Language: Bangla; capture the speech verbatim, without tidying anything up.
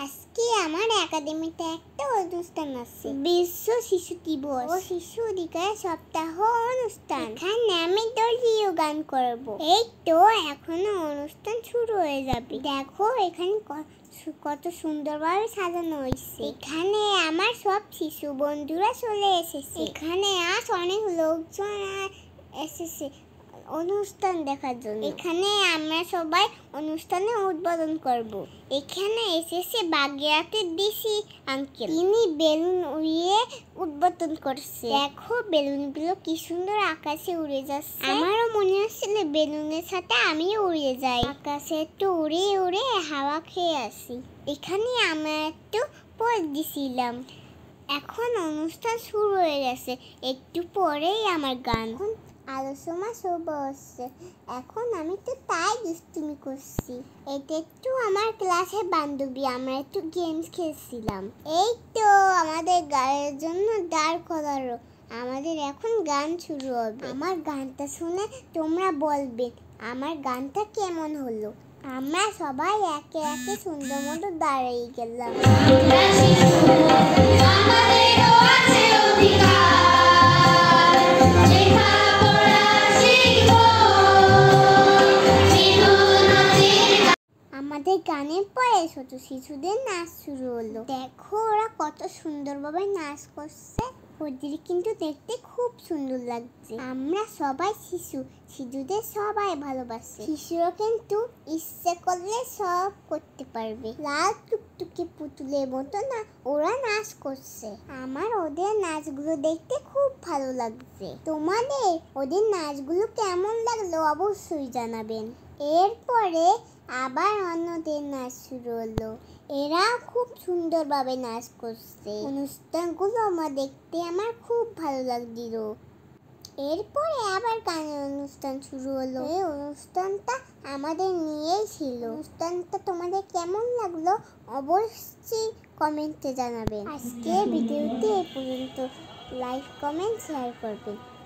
আজকে আমার একাডেমিতে একটা অনুষ্ঠান আছে, বিশ্ব শিশু দিবস ও শিশু অধিকার সপ্তাহ অনুষ্ঠান। এখানে আমি দলীয় গান করব। এই তো এখনো অনুষ্ঠান শুরু হয়ে যাবে। দেখো এখানে কত সুন্দরভাবে সাজানো হয়েছে। এখানে আমার সব শিশু বন্ধুরা চলে এসেছে। এখানে আজ অনেক লোকজন এসেছে অনুষ্ঠান দেখার জন্য। এখানে আমরা সবাই অনুষ্ঠানে উদ্বোধন করব। এখানে এসেছে বাগেরহাটের ডিসি আঙ্কেল, তিনি বেলুন উড়িয়ে উদ্বোধন করছে। দেখো বেলুনগুলো কি সুন্দর আকাশে উড়ে যাচ্ছে। আমারও মনে হচ্ছিল বেলুনের সাথে আমিও উড়ে যাই, আকাশে একটু উড়ে উড়ে হাওয়া খেয়ে আসি। এখানে আমরা একটু পর দিছিলাম। এখন অনুষ্ঠান শুরু হয়ে গেছে, একটু পরেই আমার গান। আলোচনা শুরু হচ্ছে। এখন আমি তো তাই দুষ্টুমি করছি। এটা একটু আমার ক্লাসের বান্ধবী, আমরা একটু গেমস খেলছিলাম। এই তো আমাদের গানের জন্য দাঁড় করালো। আমাদের এখন গান শুরু হবে। আমার গানটা শুনে তোমরা বলবে আমার গানটা কেমন হলো। আমরা সবাই একে একে সুন্দর মতো দাঁড়িয়ে গেলাম। আমাদের গানের পরে ছোট শিশুদের নাচ শুরু হলো। দেখো ওরা কত সুন্দরভাবে নাচ করছে, ওদের কিন্তু দেখতে খুব সুন্দর লাগছে। আমরা সবাই শিশু, শিশুদের সবাই ভালোবাসে। শিশুরা কিন্তু ইচ্ছে করলে সব করতে পারবে। লাল টুকটুকে পুতুলের মতো না ওরা নাচ করছে। আমার ওদের নাচগুলো দেখতে খুব ভালো লাগছে। তোমাদের ওদের নাচগুলো কেমন লাগলো অবশ্যই জানাবেন। এরপরে আবার অন্যদের নাচ শুরু হলো। এরা খুব সুন্দরভাবে নাচ করছে। অনুষ্ঠানগুলো আমার দেখতে আমার খুব ভালো লাগছিল। এরপরে আবার গানের অনুষ্ঠান শুরু হলো। এই অনুষ্ঠানটা আমাদের নিয়েই ছিল। অনুষ্ঠানটা তোমাদের কেমন লাগলো অবশ্যই কমেন্টে জানাবেন। আজকে ভিডিওটি এই পর্যন্ত। লাইক কমেন্ট শেয়ার করবেন।